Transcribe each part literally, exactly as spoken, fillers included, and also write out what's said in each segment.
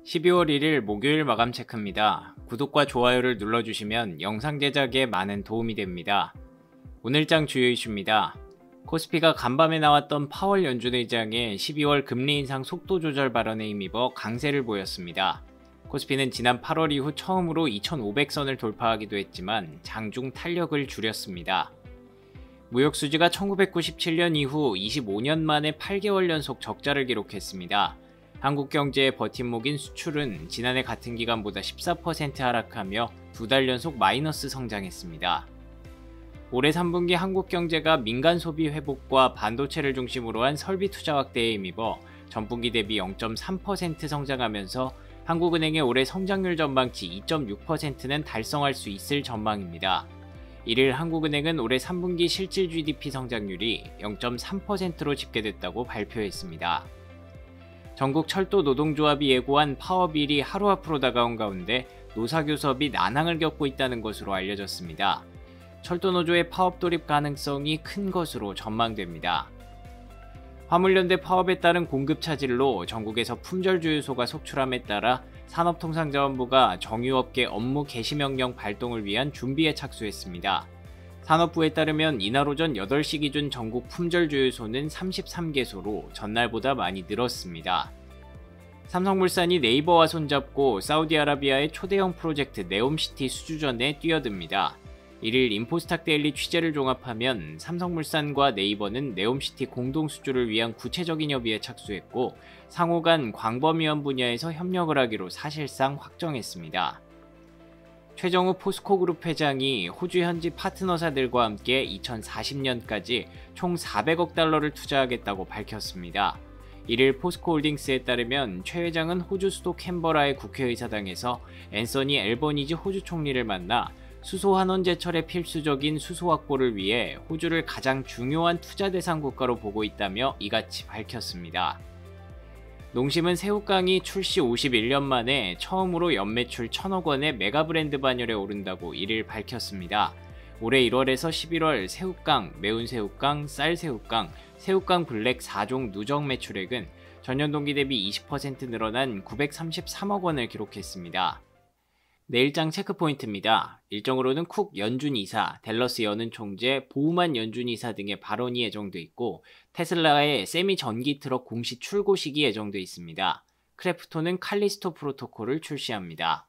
십이월 일일 목요일 마감 체크입니다. 구독과 좋아요를 눌러주시면 영상 제작에 많은 도움이 됩니다. 오늘장 주요 이슈입니다. 코스피가 간밤에 나왔던 파월 연준 의장의 십이월 금리 인상 속도 조절 발언에 힘입어 강세를 보였습니다. 코스피는 지난 팔월 이후 처음으로 이천오백 선을 돌파하기도 했지만 장중 탄력을 줄였습니다. 무역수지가 천구백구십칠 년 이후 이십오 년 만에 팔 개월 연속 적자를 기록했습니다. 한국 경제의 버팀목인 수출은 지난해 같은 기간보다 십사 퍼센트 하락하며 두 달 연속 마이너스 성장했습니다. 올해 삼 분기 한국 경제가 민간 소비 회복과 반도체를 중심으로 한 설비 투자 확대에 힘입어 전분기 대비 영 점 삼 퍼센트 성장하면서 한국은행의 올해 성장률 전망치 이 점 육 퍼센트는 달성할 수 있을 전망입니다. 이를 한국은행은 올해 삼 분기 실질 지디피 성장률이 영 점 삼 퍼센트로 집계됐다고 발표했습니다. 전국 철도 노동조합이 예고한 파업일이 하루 앞으로 다가온 가운데 노사교섭이 난항을 겪고 있다는 것으로 알려졌습니다. 철도노조의 파업 돌입 가능성이 큰 것으로 전망됩니다. 화물연대 파업에 따른 공급 차질로 전국에서 품절주유소가 속출함에 따라 산업통상자원부가 정유업계 업무 개시명령 발동을 위한 준비에 착수했습니다. 산업부에 따르면 이날 오전 여덟 시 기준 전국 품절주유소는 삼십삼 개소로 전날보다 많이 늘었습니다. 삼성물산이 네이버와 손잡고 사우디아라비아의 초대형 프로젝트 네옴시티 수주전에 뛰어듭니다. 이를 인포스탁데일리 취재를 종합하면 삼성물산과 네이버는 네옴시티 공동 수주를 위한 구체적인 협의에 착수했고 상호 간 광범위한 분야에서 협력을 하기로 사실상 확정했습니다. 최정우 포스코그룹 회장이 호주 현지 파트너사들과 함께 이천사십 년까지 총 사백억 달러를 투자하겠다고 밝혔습니다. 이를 포스코홀딩스에 따르면 최 회장은 호주 수도 캔버라의 국회의사당에서 앤서니 앨버니지 호주 총리를 만나 수소 환원 제철에 필수적인 수소 확보를 위해 호주를 가장 중요한 투자 대상 국가로 보고 있다며 이같이 밝혔습니다. 농심은 새우깡이 출시 오십일 년 만에 처음으로 연매출 천억 원의 메가 브랜드 반열에 오른다고 이를 밝혔습니다. 올해 일월에서 십일월 새우깡, 매운 새우깡, 쌀 새우깡, 새우깡 블랙 사 종 누적 매출액은 전년 동기 대비 이십 퍼센트 늘어난 구백삼십삼억 원을 기록했습니다. 내일장 체크포인트입니다. 일정으로는 쿡 연준 이사, 댈러스 연은 총재, 보우만 연준 이사 등의 발언이 예정돼 있고 테슬라의 세미 전기 트럭 공시 출고 시기 예정돼 있습니다. 크래프톤은 칼리스토 프로토콜을 출시합니다.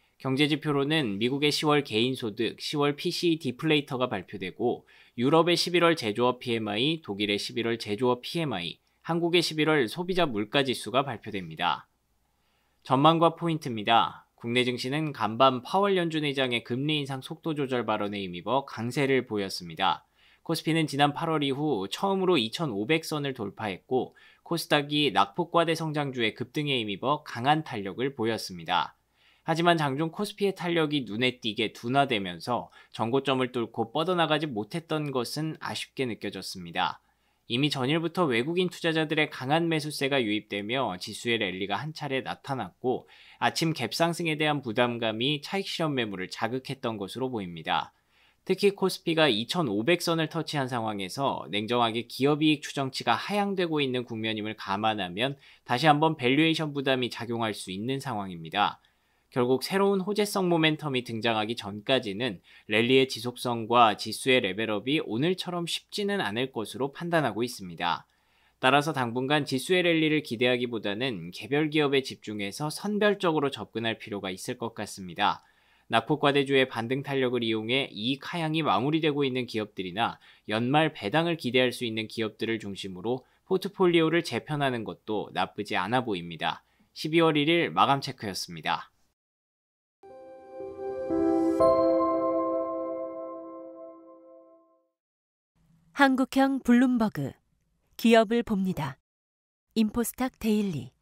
경제지표로는 미국의 시월 개인소득, 시월 피시이 디플레이터가 발표되고 유럽의 십일월 제조업 피엠아이, 독일의 십일월 제조업 피엠아이, 한국의 십일월 소비자 물가지수가 발표됩니다. 전망과 포인트입니다. 국내 증시는 간밤 파월 연준 의장의 금리 인상 속도 조절 발언에 힘입어 강세를 보였습니다. 코스피는 지난 팔월 이후 처음으로 이천오백 선을 돌파했고 코스닥이 낙폭과대 성장주의 급등에 힘입어 강한 탄력을 보였습니다. 하지만 장중 코스피의 탄력이 눈에 띄게 둔화되면서 전고점을 뚫고 뻗어나가지 못했던 것은 아쉽게 느껴졌습니다. 이미 전일부터 외국인 투자자들의 강한 매수세가 유입되며 지수의 랠리가 한 차례 나타났고 아침 갭상승에 대한 부담감이 차익 실현 매물을 자극했던 것으로 보입니다. 특히 코스피가 이천오백 선을 터치한 상황에서 냉정하게 기업이익 추정치가 하향되고 있는 국면임을 감안하면 다시 한번 밸류에이션 부담이 작용할 수 있는 상황입니다. 결국 새로운 호재성 모멘텀이 등장하기 전까지는 랠리의 지속성과 지수의 레벨업이 오늘처럼 쉽지는 않을 것으로 판단하고 있습니다. 따라서 당분간 지수의 랠리를 기대하기보다는 개별 기업에 집중해서 선별적으로 접근할 필요가 있을 것 같습니다. 낙폭과대주의 반등 탄력을 이용해 이익 하향이 마무리되고 있는 기업들이나 연말 배당을 기대할 수 있는 기업들을 중심으로 포트폴리오를 재편하는 것도 나쁘지 않아 보입니다. 십이월 일일 마감 체크였습니다. 한국형 블룸버그, 기업을 봅니다. 인포스탁 데일리.